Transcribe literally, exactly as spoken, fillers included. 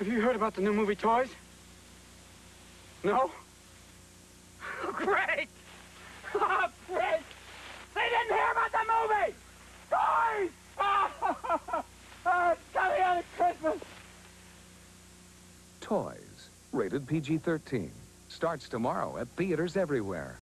Have you heard about the new movie Toys? No? Great! Oh, great! They didn't hear about the movie! Toys! Oh, it's coming out at Christmas! Toys, rated P G thirteen. Starts tomorrow at theaters everywhere.